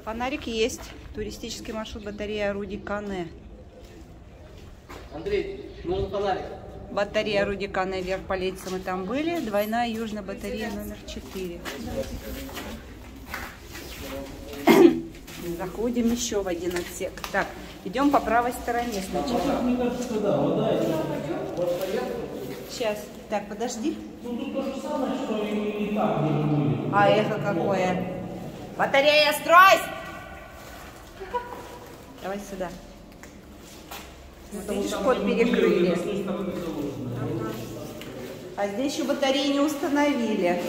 Фонарик есть. Туристический маршрут батарея орудий Кане. Андрей, нужен фонарик. Батарея орудий Кане вверх по лестнице мы там были. Двойная южная батарея номер 4. Заходим еще в один отсек. Так, идем по правой стороне сначала. Сейчас. Так, подожди. Ну тут то же самое, что и там, где мы были. А эхо какое. Батарея, стройсь! Давай сюда. Вот, видишь, ход перекрыли. А здесь еще батареи не установили.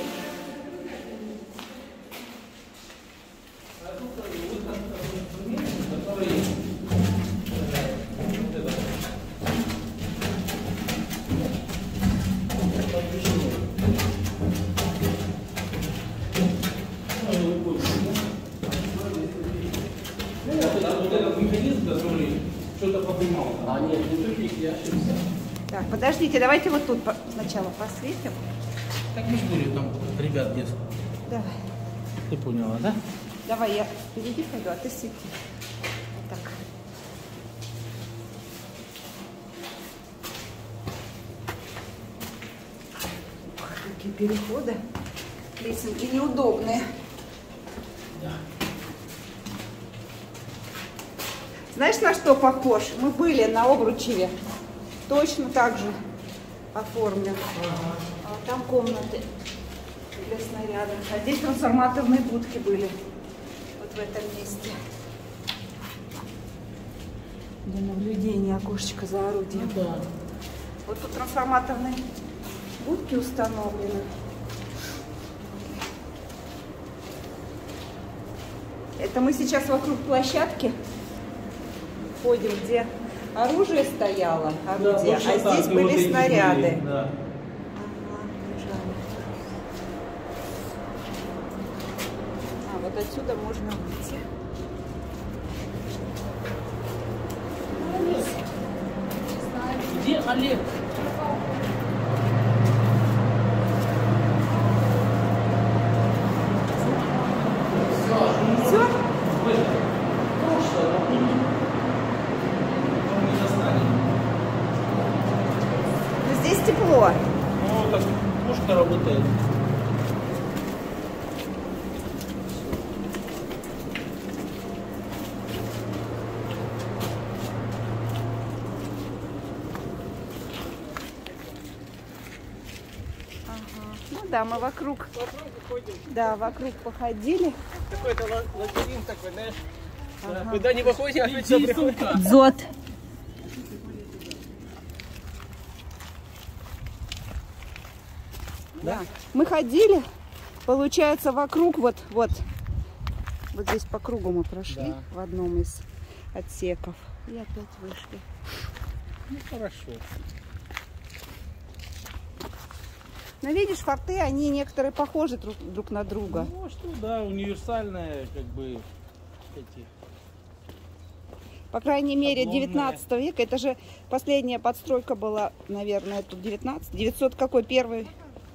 А нет, не тупик, я ошибся. Так, подождите, давайте вот тут сначала посветим. Так мы же были там, ребят, детских. Давай. Ты поняла, да? Давай, я впереди пойду, а ты свети. Вот так. Ох, какие переходы. Лесенки неудобные. Да. Знаешь, на что похож? Мы были на Обручеве. Точно так же оформлен. А вот там комнаты для снарядов. А здесь трансформаторные будки были. Вот в этом месте. Для наблюдения окошечко за орудием. Ну, да. Вот тут трансформаторные будки установлены. Это мы сейчас вокруг площадки ходим, где оружие стояло, орудие, Да, а здесь вот были эти снаряды. были, да. Ага, лежали. А, вот отсюда можно выйти. Где Олег? Все? Но здесь тепло. Ну, так пушка работает. Ну да, мы вокруг. Да, вокруг походили. Какой-то лабиринт такой, знаешь. Ага. Куда не выходим, опять все приходит. Дзот. Да. Мы ходили, получается, вокруг, вот здесь по кругу мы прошли, Да. в одном из отсеков. И опять вышли. Ну, хорошо. Но видишь, форты, они некоторые похожи друг на друга. Ну, что, да, универсальная, как бы, эти... По крайней мере, Шаблонные. 19 века. Это же последняя подстройка была, наверное, тут 19. 900 какой первый?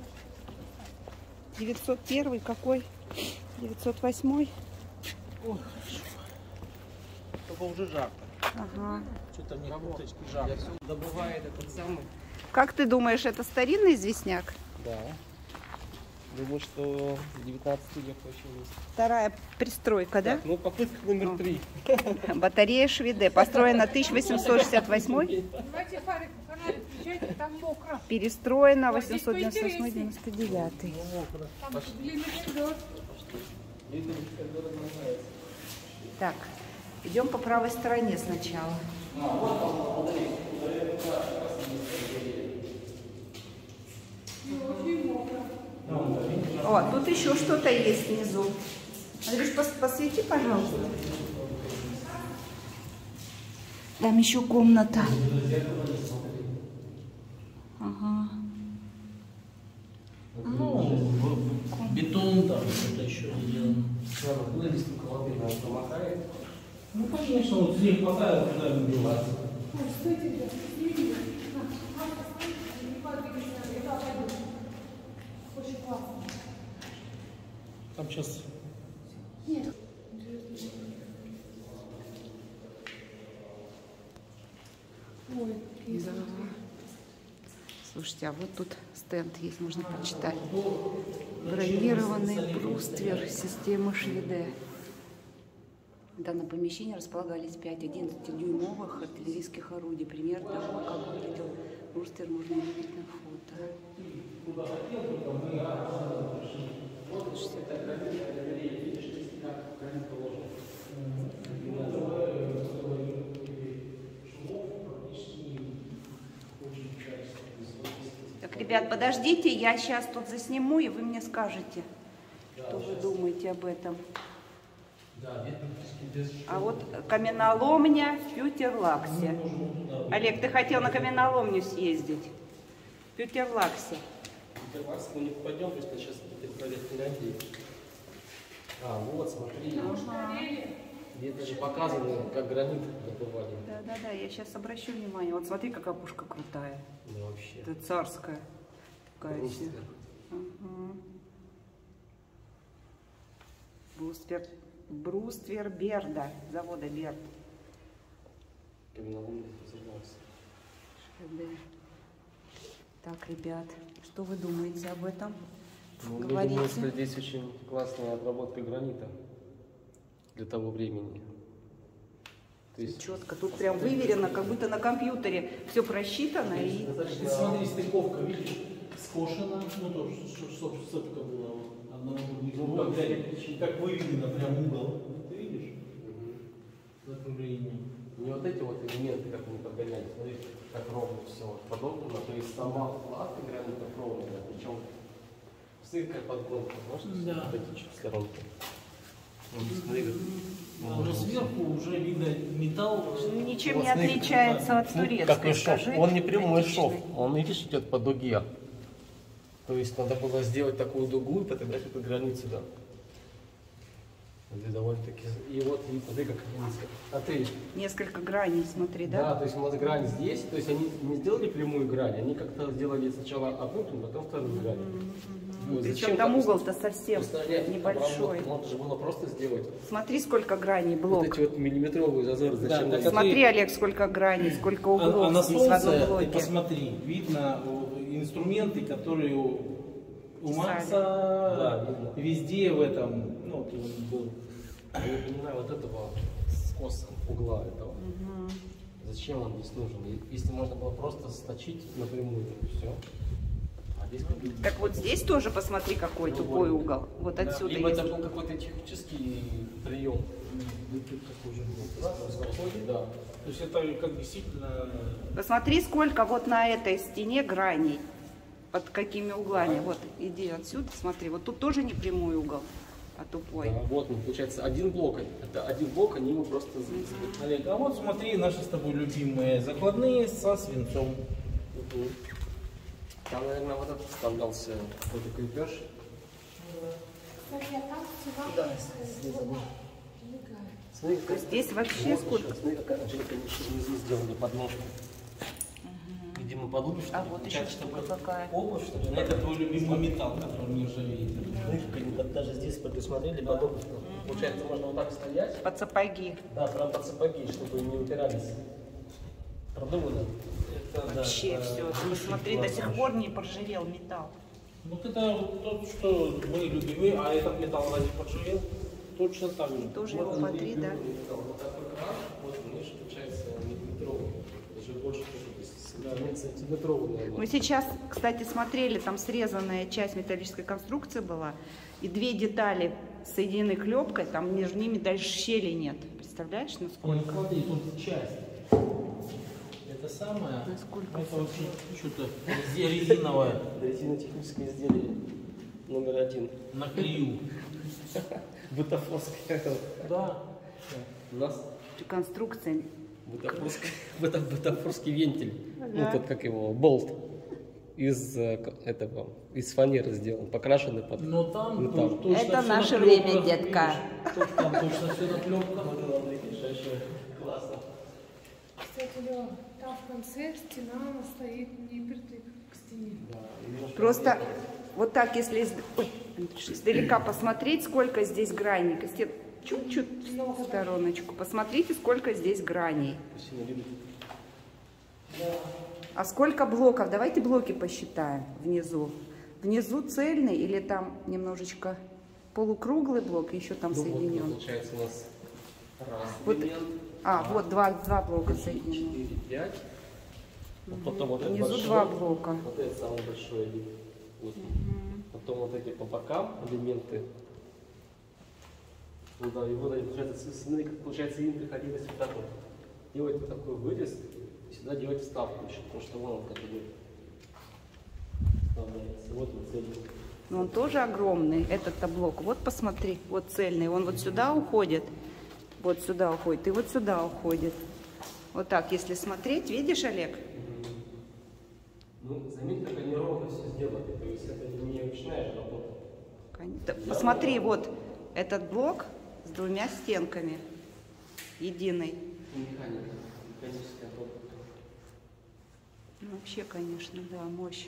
901 какой? 908? Ой, хорошо. Только уже жарко. Ага. Что-то мне курточки жарко. Добывает этот самый. Как ты думаешь, это старинный известняк? Да. Думаю, что в 19 век очень есть. Вторая пристройка, да? Так, ну попытка номер 3. Батарея Шведе. Построена 1868. Давайте фонарик включайте, там мокро. Перестроена Ой, здесь 898-99. Там длинный коридор. Так, идем по правой стороне сначала. О, тут еще что-то есть внизу. Андрюш, посвети, пожалуйста. Там еще комната. Ага. Ну, бетон там что-то еще сделано. Вывеску колыбельную помахает. Ну, конечно, вот снег поставил, куда не деваться. Там сейчас... Слушайте, а вот тут стенд есть, можно почитать. Бронированный бруствер системы Шведе. В данном помещении располагались 5 11-дюймовых артиллерийских орудий. Пример того, как выглядел бруствер, можно увидеть на фото. Так, ребят, подождите, я сейчас тут засниму, и вы мне скажете, что вы думаете об этом. А вот каменоломня в Пютерлаксе. Олег, ты хотел на каменоломню съездить? В Пютерлаксе. Пютерлакс мы не попадем, просто сейчас проверить Финляндии. А, вот, смотри. Где даже показано, как гранит добывали. Да, я сейчас обращу внимание. Вот смотри, какая пушка крутая. Да, вообще. Это царская. Такая Бруствер. Бруствер Берда, завода Берд. Каменоломня Пютерлакс. Так, ребят, что вы думаете об этом? Ну, Говорите. думаю, что здесь очень классная отработка гранита для того времени. То есть Четко, тут прям выверено, как будто на компьютере все просчитано. И... Смотри, стыковка, видишь, скошена, ну тоже, чтобы сцепка была одного другого. Как выведено прям угол. Ты видишь? Закругление. не вот эти вот элементы, как они подгоняли, смотри, как ровно все подобно, то есть сама плата гранита ровная, причем стыкая подгонка, можешь Да. вот эти сторонки? Вот, смотри, как... Но сверху уже видно металл. Ничем Вот не смотри, отличается от смотри, турецкой. какой шов. Скажи, Он не прямой идентичный. шов, он, видишь, идет по дуге. То есть надо было сделать такую дугу и подогнать эту границу сюда. Это довольно-таки... И вот, и смотри, как низко. А ты... Несколько граней, смотри, Да, да? то есть у нас грань здесь, то есть они не сделали прямую грань, они как-то сделали сначала одну, потом вторую грань. Вот, Причем зачем там так угол-то совсем устранять небольшой. обработку? Надо же было просто сделать Смотри, сколько граней вот блок. эти вот миллиметровые зазоры. Зачем? так они- Смотри, Олег, сколько граней, сколько углов А на здесь в одном солнце, ты блоке. посмотри, видно инструменты, которые у Писали. Макса Да, видно. везде в этом, ну, вот он был. Я не понимаю вот этого скоса угла этого. Зачем он здесь нужен? Если можно было просто сточить напрямую, и все. А здесь как бы- Так вот здесь тоже посмотри, какой тупой угол. Вот Да, отсюда Либо есть. это был какой-то технический прием. Да. То есть это как действительно... Посмотри, сколько вот на этой стене граней. Под какими углами. Вот, иди отсюда, смотри. Вот тут тоже не прямой угол, а тупой. Да, вот, ну, получается, один блок. Это один блок, они его просто... Олег, а вот смотри, наши с тобой любимые закладные со свинцом. Там, наверное, вот этот вставлялся, какой-то крепеж. Смотри, То есть здесь вообще сколько? Смотри, какая Анжелика внизу сделали подножку. Видимо, подумаешь, что А вот еще штука какая. обувь, что ли? Это твой любимый металл, который не ржавеет. Смотри, как они даже здесь предусмотрели подобное. Получается, можно вот так стоять. Под сапоги. Да, прям под сапоги, чтобы не упирались. Продумано. Вообще все. Ты посмотри, до сих пор не поржавел металл. Вот это вот то, что мы любим, а этот металл разве поржавел? Точно так же. Тоже его по 3, да? Вот такой кран, вот видишь, получается миллиметровый. Даже больше, сантиметровый, наверное. Мы сейчас, кстати, смотрели, там срезанная часть металлической конструкции была, и 2 детали соединены клепкой, там между ними дальше щели нет. Представляешь, Ой, насколько? ну смотри, тут часть. Это самое. Насколько Это вообще что-то резиновое Резинотехническое изделие номер 1. на клею. Бутафорская. Да. У нас Конструкция. бутафорский вентиль. Ага. Ну, тот, как его, болт. Из этого, из фанеры сделан, покрашенный под Но там металл. точно Это всё наше на время, клёпках, детка. видишь? Там точно все на клепках. Классно. Кстати, Лёва, там в конце стена стоит не впритык к стене. Просто вот так, если ой, издалека посмотреть, сколько здесь граней. Костя, чуть-чуть в стороночку. Посмотрите, сколько здесь граней. А сколько блоков? Давайте блоки посчитаем внизу. Внизу цельный или там немножечко полукруглый блок, еще там Ну, соединен? Вот, получается у нас раз Вот, элемент, вот два блока соединены. 4, 5. Потом вот этот Внизу большой, два блока. Вот этот самый большой элемент. Вот. Потом вот эти по бокам элементы. Ну да, и вот они, получается, им приходилось вот так вот делать вот такой вырез, и сюда делать вставку еще, потому что вон он как идет. Вставляется. Вот он цельный. Но он тоже огромный, этот-то блок. Вот посмотри, вот цельный. Он вот сюда уходит, вот сюда уходит, и вот сюда уходит. Вот так, если смотреть, видишь, Олег? Ну, заметь, как они ровно все сделали. То есть это не ручная же работа. Посмотри, вот этот блок с двумя стенками, единый. Механика, механическая работа. Ну, вообще, конечно, да, мощь.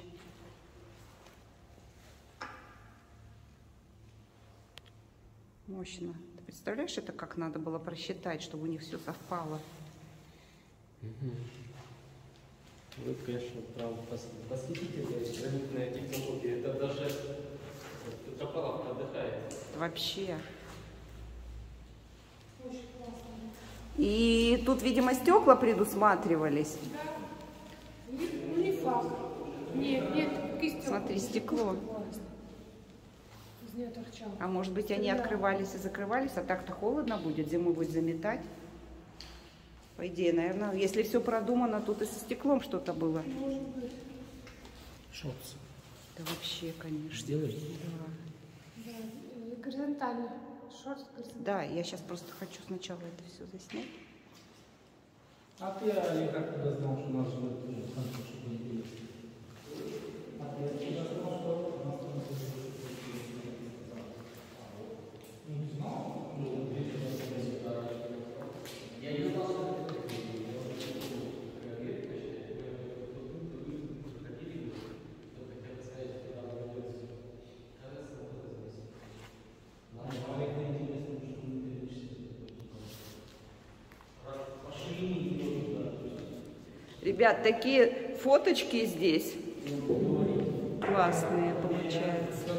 Мощно. Ты представляешь, это как надо было просчитать, чтобы у них все совпало? Вот, конечно, прям восхитительные гранитные технологии. Это даже Петропавловка отдыхает. Вообще. Очень классно. И тут, видимо, стекла предусматривались. Ну, не факт. Нет, какие стекла? Смотри, стекло. Из нее торчало. А может быть, они открывались и закрывались, а так-то холодно будет, зимой будет заметать. По идее, наверное, если все продумано, тут и со стеклом что-то было. Может быть. Шорты. Да вообще, конечно. Сделай. Да. Да, горизонтально. Шорт горизонтально. Да, я сейчас просто хочу сначала это все заснять. А ты, Олег, как тогда знал, что нас ждет Санкт, чтобы не было? А ты откуда знал, что нас там не знал? Я не знал, что Ребят, такие фоточки здесь классные получаются.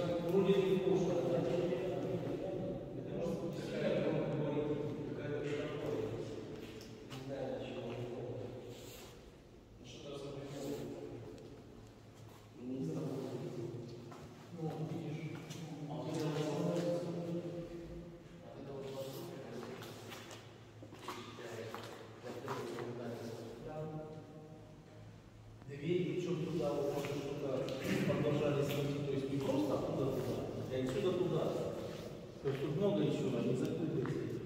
двери, причем туда вот что-то продолжались идти, то есть не просто оттуда туда, а отсюда туда. То есть тут много еще, они закрыты.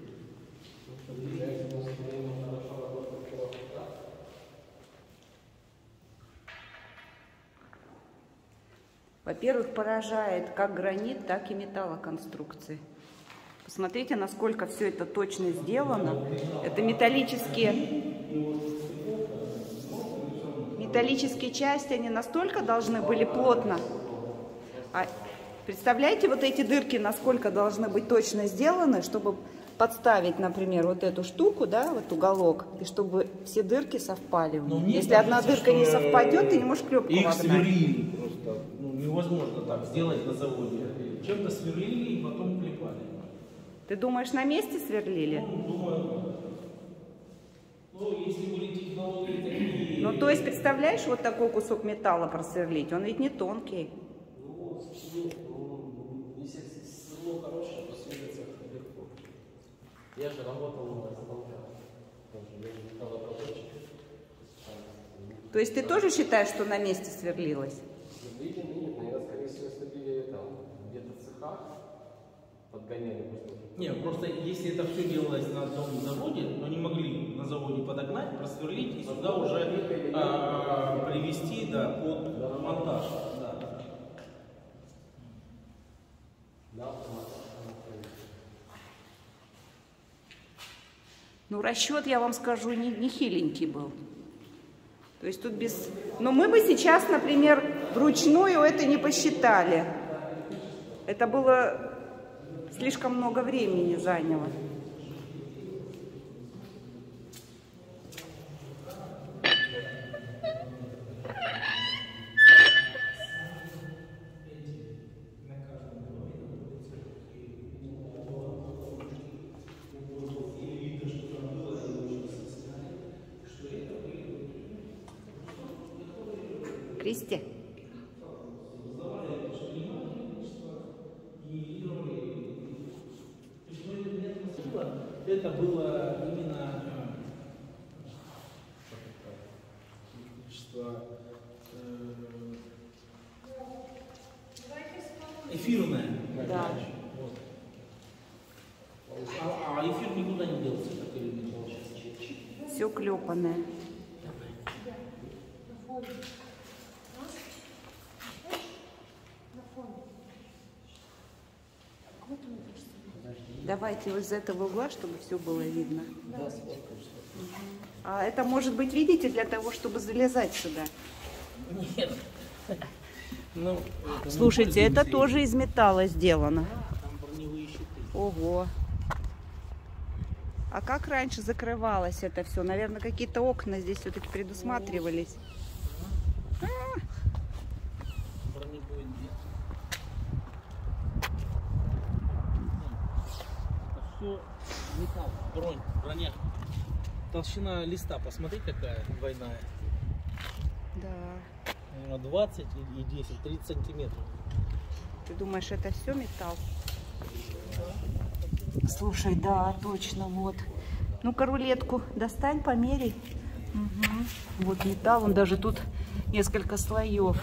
Во-первых, поражает как гранит, так и металлоконструкции. Посмотрите, насколько все это точно сделано. Это металлические части, они настолько должны были плотно. Представляете, вот эти дырки, насколько должны быть точно сделаны, чтобы подставить, например, вот эту штуку, да, вот уголок, и чтобы все дырки совпали. Если одна дырка не совпадет, ты не можешь клепку их вогнать. сверлили просто. Ну, невозможно так сделать на заводе. Чем-то сверлили и потом клепали. Ты думаешь, на месте сверлили? Ну, думаю, ну, если были технологии такие... Ну, то есть, представляешь, вот такой кусок металла просверлить, он ведь не тонкий. Ну, если сверло хорошее, то сверлится легко. Я же работал на станках. Я же металлообработчик. То есть, ты тоже считаешь, что на месте сверлилось? Сверлили, нет, наверное, скорее всего, сверлили там где-то в цехах, подгоняли. Нет, просто если это все делалось на одном заводе, то не могли на заводе подогнать, просверлить и сюда уже привести под монтаж. Да. Ну, расчет, я вам скажу, не хиленький был. То есть тут без... Но мы бы сейчас, например, вручную это не посчитали. Это было слишком много времени заняло. Кристи. Это было именно эфирное. Да. Вот. А эфир никуда не делся, так или иначе. Все клепанное. Давайте из этого угла, чтобы все было видно. А это может быть, видите, для того, чтобы залезать сюда. Нет. Ну, Слушайте, это тоже из металла сделано. там броневые щиты. Ого. А как раньше закрывалось это все? Наверное, какие-то окна здесь все-таки предусматривались. Бронебойные. Это все металл, броня. Толщина листа, посмотри, какая двойная. Да. Наверное, 20 и 10, 30 сантиметров. Ты думаешь, это все металл? Слушай, да, точно, вот. Ну-ка, рулетку достань, померяй. Угу. Вот металл, он даже тут несколько слоев.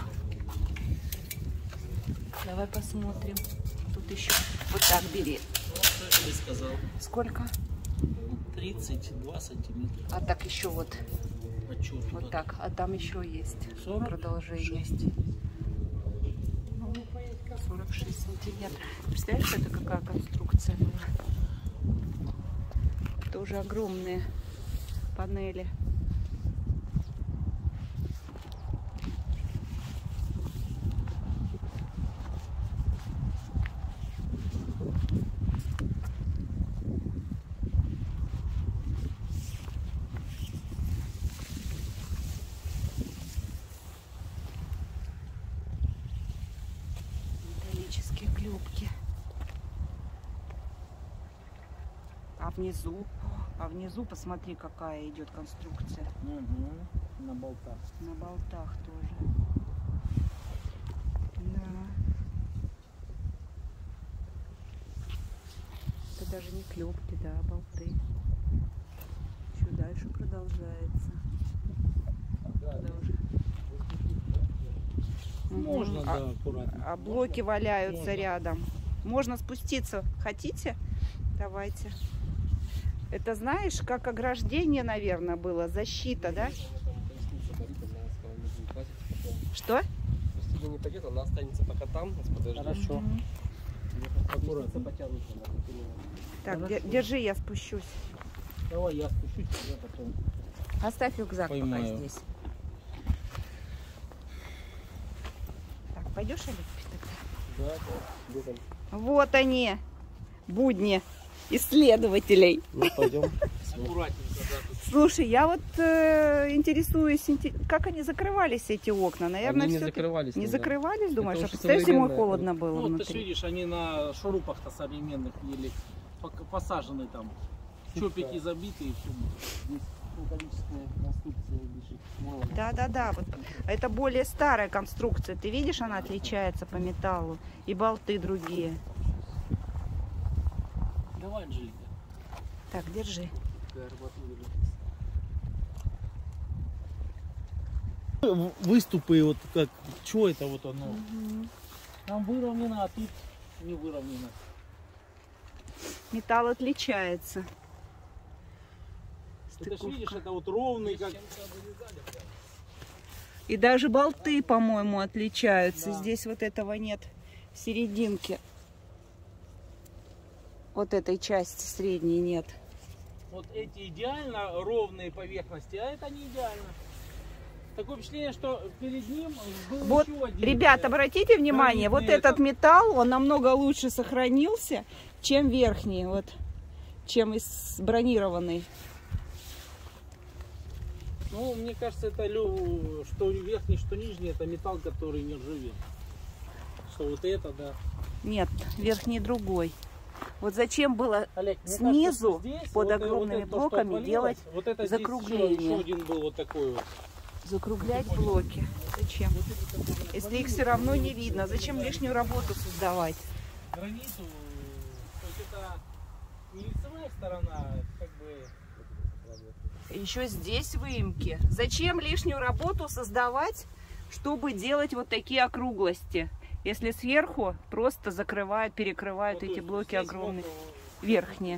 Давай посмотрим. Тут еще вот так бери. Что я тебе сказал? Сколько? 32 сантиметра. А так еще вот. А что Вот так. А там еще есть 40? продолжение. 46 сантиметров. Представляешь, это какая конструкция была? Тоже огромные панели. Металлические клепки. А внизу посмотри, какая идет конструкция. Угу. На болтах. На болтах тоже. Да. Это даже не клепки, да, а болты. Еще дальше продолжается. Продолжи. Можно, Мгм. да, аккуратно. А блоки валяются Можно. рядом. Можно спуститься. Хотите? Давайте. Это, знаешь, как ограждение, наверное, было. Защита, да? Что? Если не пойдет, она останется пока там, нас подождет. Хорошо. Аккуратно потянуться. Так, Хорошо. держи, я спущусь. Давай я спущусь, я потом. Оставь рюкзак пока Поймаю. здесь. Так, пойдешь, Олег, тогда? Да, да. Где там? Вот они, будни исследователей. Ну, пойдем. Аккуратненько, да. тут. Слушай, я вот интересуюсь, как они закрывались, эти окна? Наверное, Они не всё-таки- закрывались. Не тогда. закрывались, думаешь? Это А уже представляешь, зимой современное. холодно было Ну, ты же внутри. видишь, они на шурупах-то современных или посажены там. Чопики забиты и все. Здесь металлическая конструкция лежит. Да. Вот. Это более старая конструкция. Ты видишь, она отличается по металлу. И болты другие. Давай, Анжелика. Так, держи. Выступы, вот как, что это вот оно? Там выровнено, а тут не выровнено. Металл отличается. Ты же Стыковка. видишь, это вот ровный, как... И даже болты, по-моему, отличаются. Да. Здесь вот этого нет в серединке. Вот этой части средней нет. Вот эти идеально ровные поверхности, а это не идеально. Такое впечатление, что перед ним был Вот, еще один. ребят, обратите внимание, вот гранитный этот металл, он намного лучше сохранился, чем верхний, вот, чем из бронированный. Ну, мне кажется, это что верхний, что нижний, это металл, который не ржавел. Что вот это, да. Нет, верхний другой. Вот зачем было Олег, мне снизу кажется, здесь под вот огромными это, что блоками отвалилось, делать вот это закругление? Здесь еще один был вот такой вот. закруглять блоки? Зачем? Вот это если их все равно не видно? Зачем лишнюю работу создавать? Границу, то есть это не лицевая сторона, как бы... Еще здесь выемки. Зачем лишнюю работу создавать, чтобы делать вот такие округлости? Если сверху просто закрывают, перекрывают вот эти блоки огромные, верхние.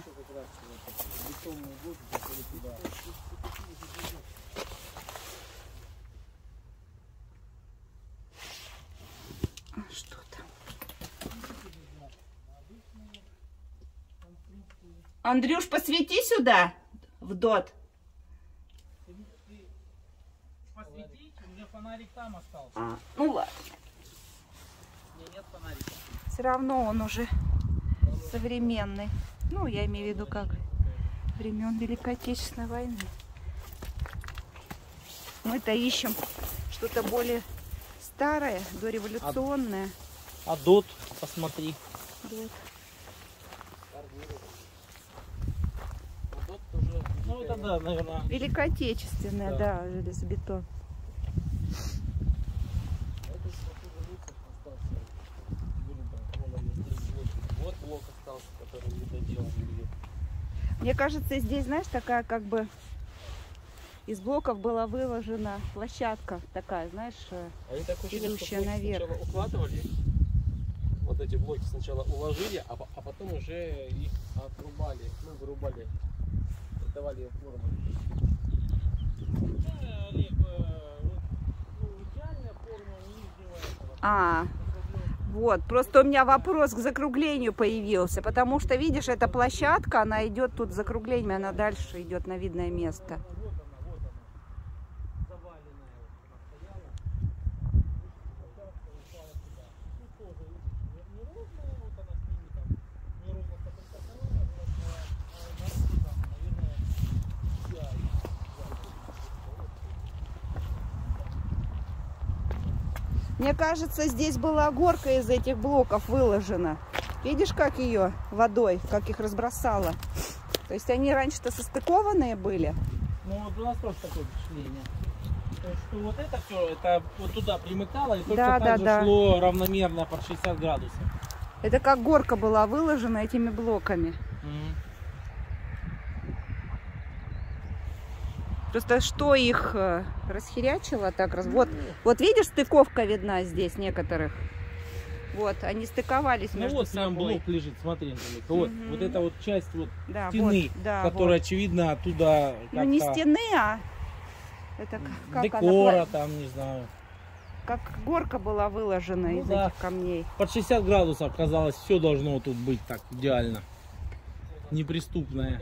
Что там? Андрюш, посвети сюда в дот. Посветить, у меня фонарик там остался. Ну ладно. Нет фонарика. Все равно он уже современный. Ну, я имею в виду как времен Великой Отечественной войны. Мы-то ищем что-то более старое, дореволюционное. А дот, посмотри. Дот. Ну это да, наверное. Великоотечественное, да, железобетон. Вот блок остался, который не доделан. Мне кажется, здесь, знаешь, такая как бы из блоков была выложена площадка такая, знаешь, идущая наверх. Сначала укладывали, вот эти блоки сначала уложили, а потом уже их отрубали, ну вырубали, давали им форму. Олег, идеальная форма нижнего этого. Вот, просто у меня вопрос к закруглению появился, потому что, видишь, эта площадка, она идет тут с закруглением, она дальше идет на видное место. Вот она, заваленная вот, стояла. Упала сюда. Ну тоже, видишь, не ровная, вот она с ними там, не ровно потом колонна, а наружу там, наверное, Мне кажется, здесь была горка из этих блоков выложена. Видишь, как ее водой, как их разбросало? То есть они раньше-то состыкованные были? Ну вот у нас тоже такое впечатление. То есть, что вот это все, это вот туда примыкало и только так же шло равномерно под 60 градусов. Это как горка была выложена этими блоками. Просто что их расхерячило так раз. Вот видишь, стыковка видна здесь некоторых. Вот, они стыковались между вот собой. прям блок лежит, смотри, вот эта вот часть вот да, стены, вот, да, которая вот. очевидно оттуда. Ну не стены, а это как декора она, там, не знаю. как горка была выложена из этих камней. Под 60 градусов казалось, все должно тут быть так идеально, неприступное.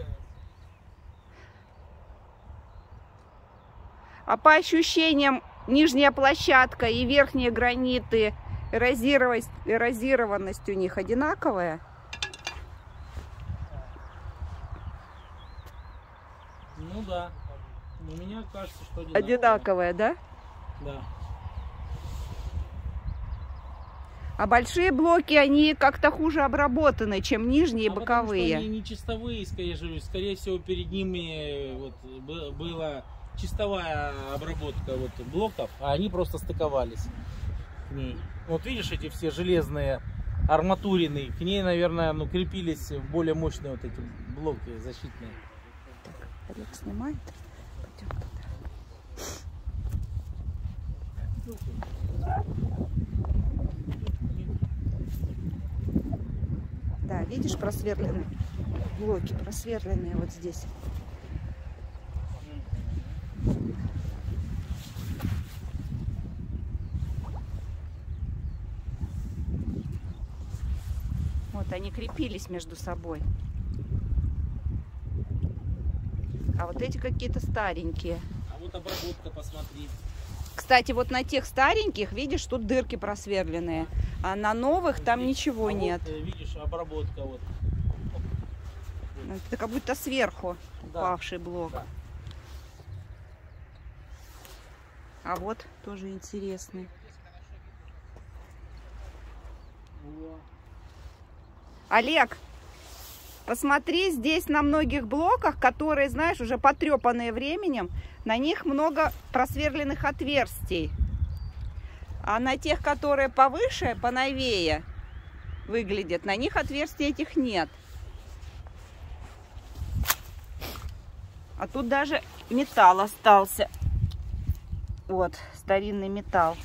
А по ощущениям, нижняя площадка и верхние граниты, эрозированность у них одинаковая? Ну да. У меня кажется, что Одинаковая, да? Да. А большие блоки, они как-то хуже обработаны, чем нижние и боковые. Потому что они не чистовые, скорее всего, перед ними вот была чистовая обработка вот блоков, а они просто стыковались к ней. Вот видишь, эти все железные арматурины, к ней, наверное, ну, крепились более мощные вот эти блоки защитные. Так, Олег снимает. Пойдем туда. Да, видишь, просверленные блоки, просверленные вот здесь. Вот они крепились между собой. А вот эти какие-то старенькие. А вот обработка, посмотри. Кстати, вот на тех стареньких, видишь, тут дырки просверленные. А на новых там ничего нет. Вот, видишь, обработка вот. Это как будто сверху упавший блок. Да. А вот тоже интересный. Олег, посмотри, здесь на многих блоках, которые, знаешь, уже потрепанные временем, на них много просверленных отверстий. А на тех, которые повыше, поновее выглядят, на них отверстий этих нет. А тут даже металл остался. Вот, старинный металл.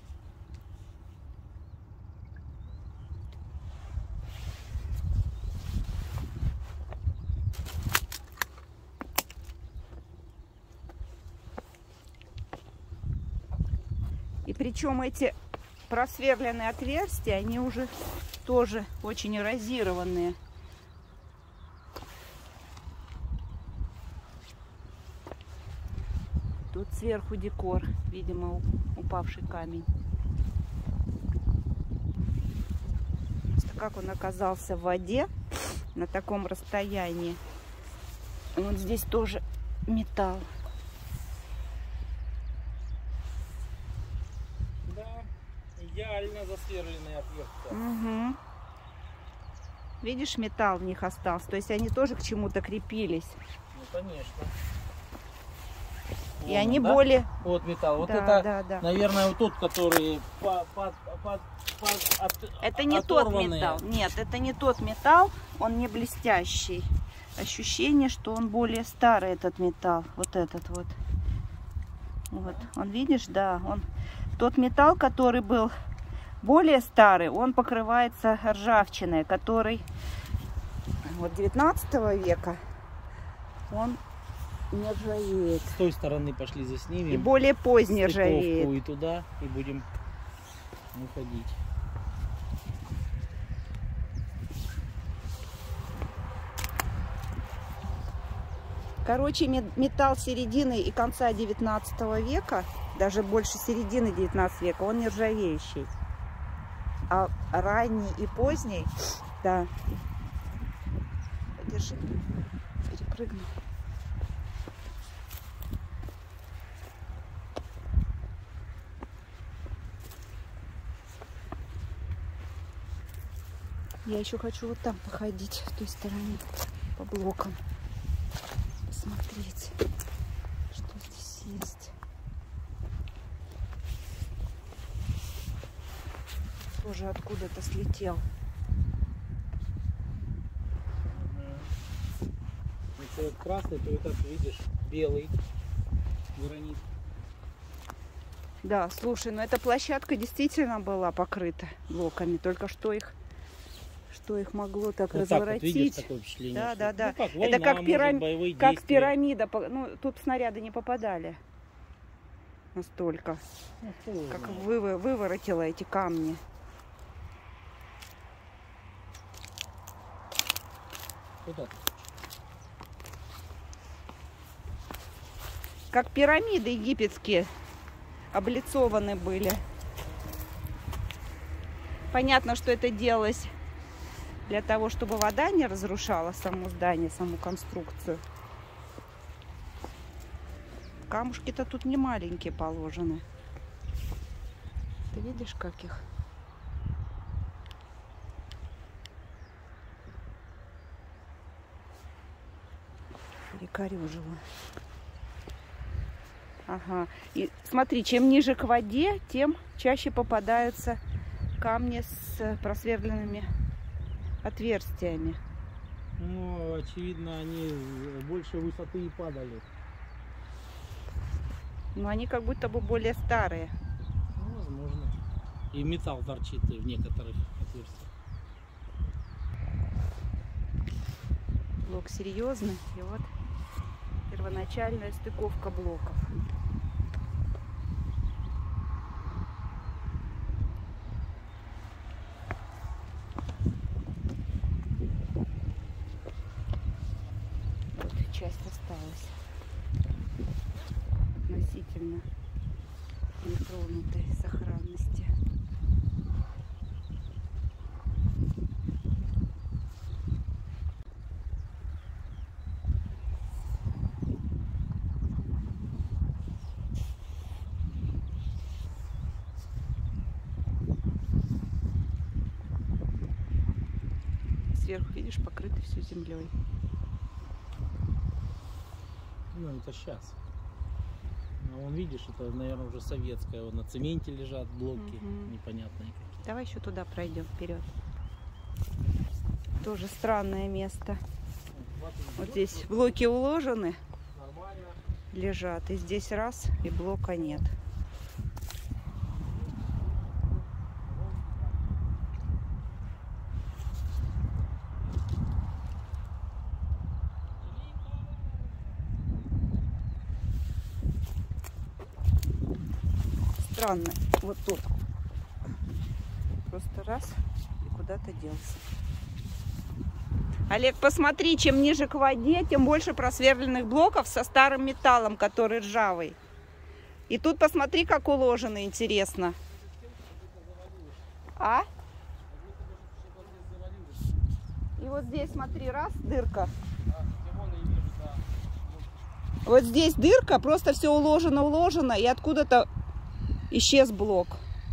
И причем эти просверленные отверстия, они уже тоже очень эрозированные. Тут сверху декор, видимо, упавший камень. Просто как он оказался в воде на таком расстоянии. Вот здесь тоже металл. Идеально засверленные отверстия. Угу. Видишь, металл в них остался. То есть они тоже к чему-то крепились. Ну, конечно. И Вон они он, да? более... Вот металл. Вот Да, это, да. наверное, вот тот, который Это не тот оторванный. металл. Нет, это не тот металл. Он не блестящий. Ощущение, что он более старый, этот металл. Вот этот вот. Вот. Он, видишь, да. Он... Тот металл, который был более старый, он покрывается ржавчиной, который вот 19 века, он не ржавеет. С той стороны пошли заснимем. И более поздний стыковку ржавеет. и туда, и будем уходить. Короче, металл середины и конца 19 века, даже больше середины 19 века, он не ржавеющий. А ранний и поздний, да. Держи, перепрыгну. Я еще хочу вот там походить, в той стороне, по блокам. Посмотреть, что здесь есть. Тоже откуда-то слетел. Если вот красный, то этот, видишь, белый гранит. Да, слушай, но эта площадка действительно была покрыта блоками. Только что их могло так Вот разворотить. так вот, видишь, такое впечатление. Да, что- да, да. Ну, как Это война, как, может, боевые как действия. пирамида. Ну, тут снаряды не попадали настолько. Ну, кто его Как знает. выворотило эти камни. Вот так. Как пирамиды египетские облицованы были. Понятно, что это делалось для того, чтобы вода не разрушала само здание, саму конструкцию. Камушки-то тут не маленькие положены. Ты видишь, как их? Перекорюжило. Ага. И смотри, чем ниже к воде, тем чаще попадаются камни с просверленными отверстиями. Ну, очевидно, они больше высоты и падали. Но они как будто бы более старые. Ну, возможно. И металл торчит в некоторых отверстиях. Блок серьезный. И вот первоначальная стыковка блоков. Вот часть осталась. Относительно нетронутой сохранности. Сверху, видишь, покрыто все землей. Ну, это сейчас. А вон, видишь, это, наверное, уже советская. Вот на цементе лежат блоки непонятные какие. Давай еще туда пройдем вперед. Тоже странное место. Вот здесь блоки уложены, Нормально. лежат. И здесь раз, и блока нет. Странно. Вот тут. Просто раз и куда-то делся. Олег, посмотри, чем ниже к воде, тем больше просверленных блоков со старым металлом, который ржавый. И тут посмотри, как уложено, интересно. А? И вот здесь, смотри, раз, дырка. Вот здесь дырка, просто все уложено, и откуда-то исчез блок.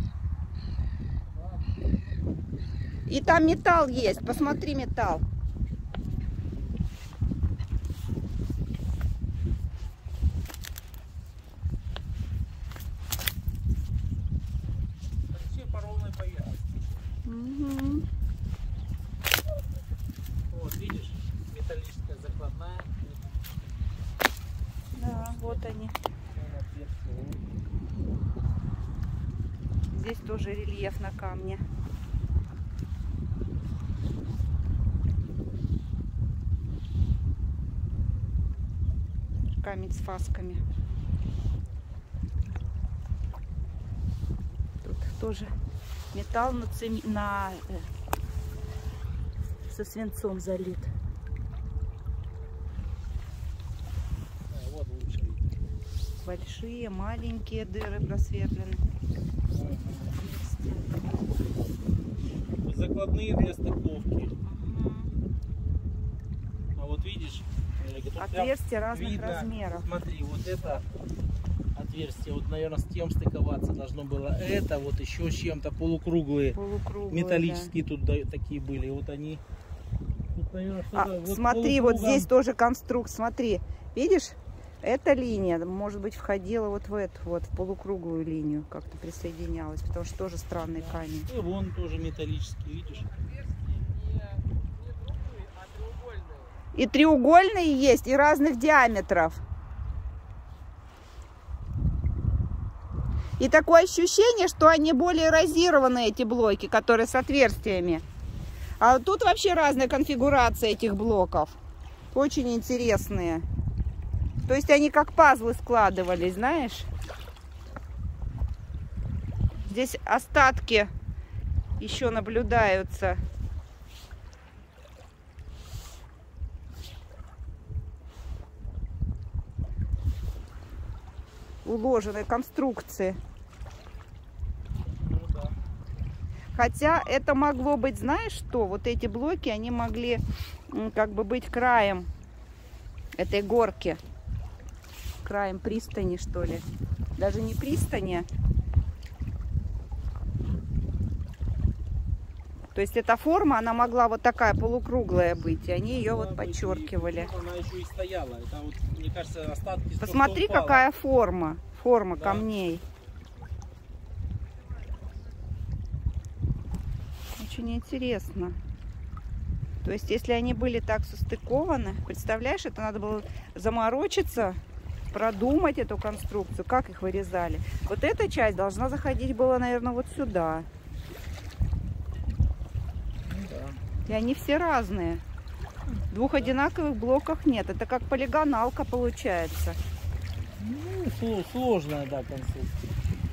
И там металл есть, посмотри, металл. Все по ровной поверхности. Угу. Вот, видишь, металлическая закладная. Да, вот они. Здесь тоже рельеф на камне. Камень с фасками. Тут тоже металл со свинцом залит. Вот лучше видно. Большие, маленькие дыры просверлены. Закладные для стыковки. А вот видишь, тут Отверстия разных видно, размеров. Смотри, вот это отверстие, вот, наверное, с тем стыковаться должно было. Это вот еще с чем-то полукруглые, металлические, да. Тут такие были. Вот они. Тут, наверное, вот смотри, вот здесь тоже конструкт. Смотри, видишь? Эта линия, может быть, входила вот в эту, вот в полукруглую линию, как-то присоединялась, потому что тоже странный камень. И вон тоже металлический, видишь? И треугольные есть, и разных диаметров. И такое ощущение, что они более эрозированы, эти блоки, которые с отверстиями. А тут вообще разная конфигурация этих блоков. Очень интересные. То есть они как пазлы складывались, знаешь? Здесь остатки еще наблюдаются. Уложенной конструкции. Ну, да. Хотя это могло быть, знаешь что? Вот эти блоки, они могли как бы быть краем этой горки. Краем пристани, что ли. Даже не пристани. То есть эта форма, она могла вот такая полукруглая быть. И они ее вот подчеркивали. Она еще и стояла. Это вот, мне кажется, остатки. Посмотри, какая форма. Форма да. Камней. Очень интересно. То есть, если они были так состыкованы, представляешь, это надо было заморочиться, продумать эту конструкцию, как их вырезали. Вот эта часть должна заходить была, наверное, вот сюда. Да. И они все разные. Двух одинаковых блоков нет. Это как полигоналка получается. Ну, сложная, да, конструкция.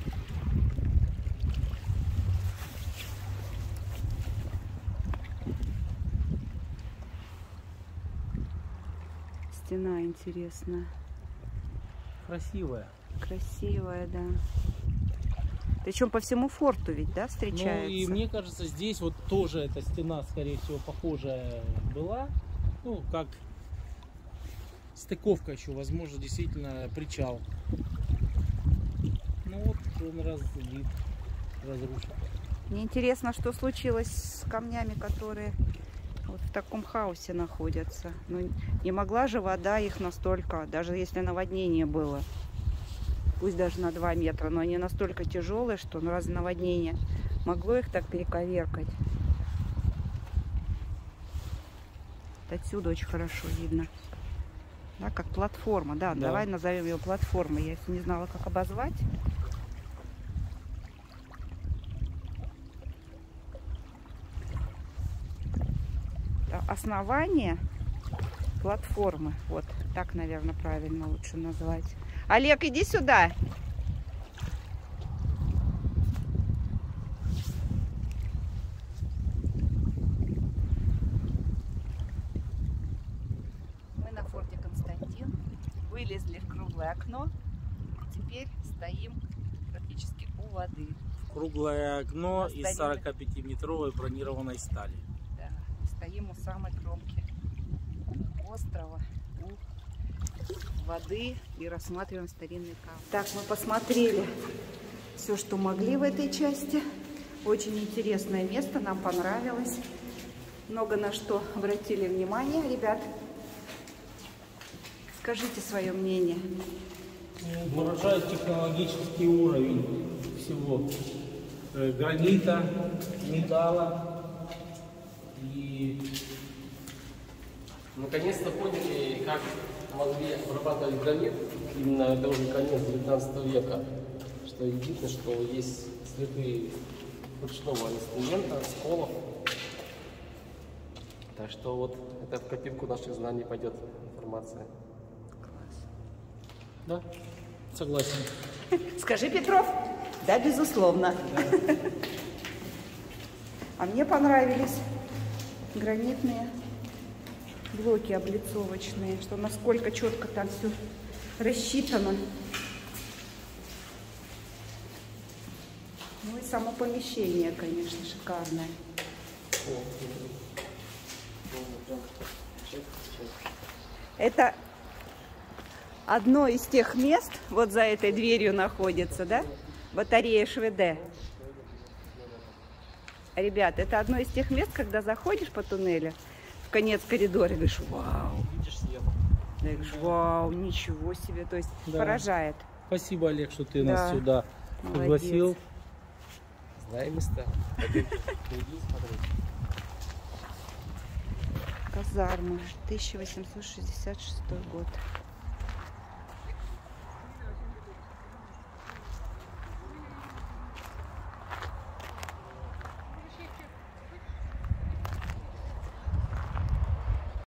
Стена интересная. Красивая. Красивая, да. Причем по всему форту ведь, да, встречается? Ну и мне кажется, здесь вот тоже эта стена, скорее всего, похожая была. Ну, как стыковка еще, возможно, действительно причал. Ну вот он разбит, разрушен. Мне интересно, что случилось с камнями, которые вот в таком хаосе находятся. Ну, не могла же вода их настолько, даже если наводнение было. пусть даже на 2 метра, но они настолько тяжелые, что ну, раз наводнение могло их так перековеркать. Отсюда очень хорошо видно. Да, как платформа. Да, Да. давай назовем ее платформой. Я не знала, как обозвать. Основание платформы. Вот так, наверное, правильно лучше назвать. Олег, иди сюда. Мы на форте Константин. Вылезли в круглое окно. Теперь стоим практически у воды. Круглое окно На из стадионе. 45-метровой бронированной стали. Да, стоим у самой кромки острова, у воды и рассматриваем старинный камень. Так, мы посмотрели все, что могли в этой части. Очень интересное место, нам понравилось. Много на что обратили внимание, ребят. Скажите свое мнение. Выражает технологический уровень всего. Гранита, металла и Наконец-то поняли, как могли обрабатывать гранит. Именно это уже конец 19 века. Что единственное, что есть следы ручного инструмента, сколов. Так что вот это в копилку наших знаний пойдет информация. да, согласен. Скажи, Петров? Да, безусловно. А мне понравились гранитные блоки облицовочные, что насколько четко там все рассчитано. Ну и само помещение, конечно, шикарное. Это одно из тех мест, вот за этой дверью находится, да? Батарея ШВД. Ребят, это одно из тех мест, когда заходишь по туннелю, в конец коридора, говоришь, вау. Видишь свет? Да, говоришь, вау, ничего себе. То есть Да. поражает. Спасибо, Олег, что ты Да. нас сюда Молодец. пригласил. Знаем места. Пойдем, иди смотреть. Казарма, 1866 год.